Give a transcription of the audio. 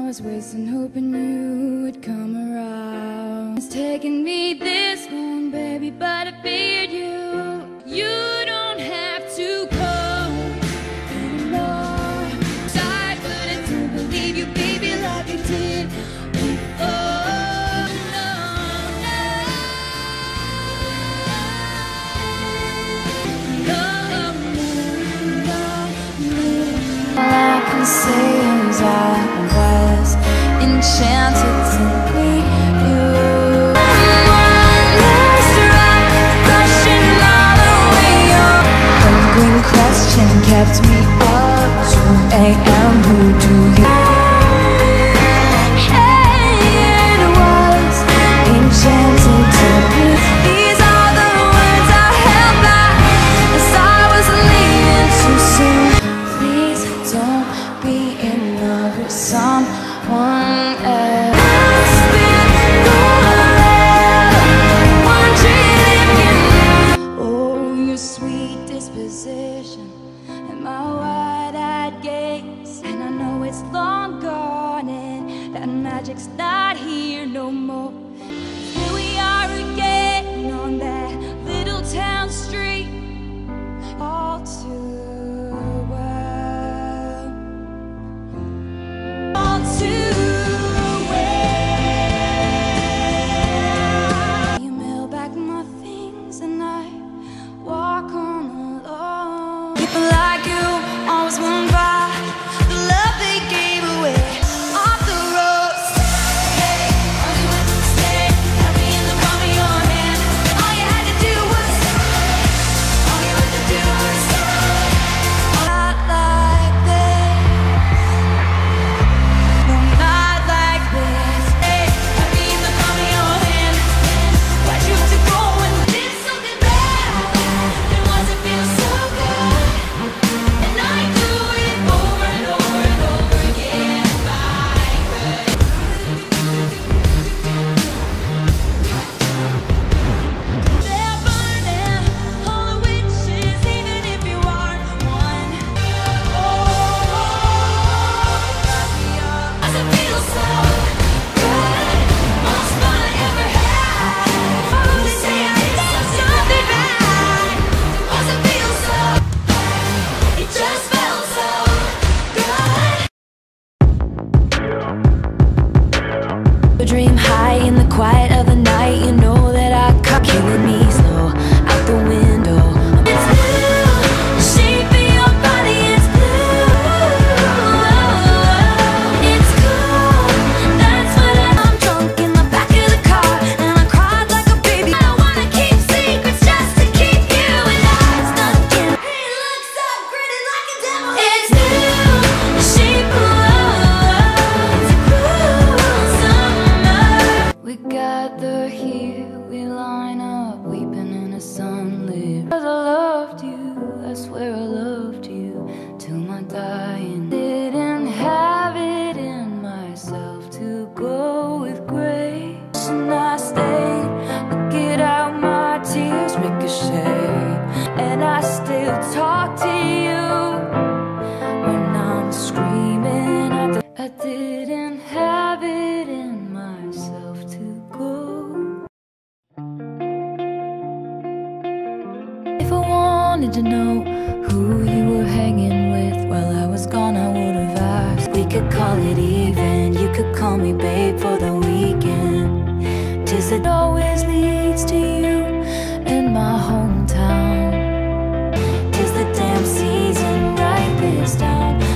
was wasting hoping you would come around. It's taken me this long, baby, but I feared you. You don't have to come anymore. I couldn't believe you, baby, like I did before. No, all I can say is I was enchanted to meet you. One last ride, rushing all the way up. Hungry question kept me up 2 a.m. Who do you? Hey, it was enchanted to meet. These are the words I held back as I was leaving too soon. Please don't be in love with someone else. I've been wondering if you knew. Oh, your sweet disposition and my wide-eyed gaze, and I know it's long gone and that magic's not here no more. Here we are again on that little town street, all too well, all too well. You mail back my things and I walk on alone. People like you always went by the love they gave away off the road. Hey, all you had to say, have me in the palm of your hand. All you had to do was, all you had to do was, not like this, no, not like this. Hey, have me in the palm of your hand. Why'd you have to go and did something bad? It wasn't feel so good, and I do it over and over and over again if I could. They're burning all the witches, even if you aren't one. Does it feel so good? Most fun I ever had. Oh, they say I did something bad. Does it feel so? It just felt so good. Dream high in the quiet of the night. You know that I caught killing me slow out the window. It's blue, the shape of your body is blue. It's cool, that's what I'm drunk in the back of the car, and I cried like a baby. I don't wanna keep secrets just to keep you and I stuck in. He looks so pretty like a devil. It's blue, the shape of love. It's a cruel summer. We gather here, we line up, weeping in a sunlit. 'Cause I loved you, I swear I loved you till my dying. Didn't have it in myself to go with grace, and I stayed, but get out my tears ricochet, and I still talk to you when I'm screaming. I didn't have it in myself to go. If I wanted to know who you were hanging with while I was gone, I would have asked. We could call it even, you could call me babe for the weekend. 'Tis it always leads to you in my hometown. 'Tis the damn season, write this down.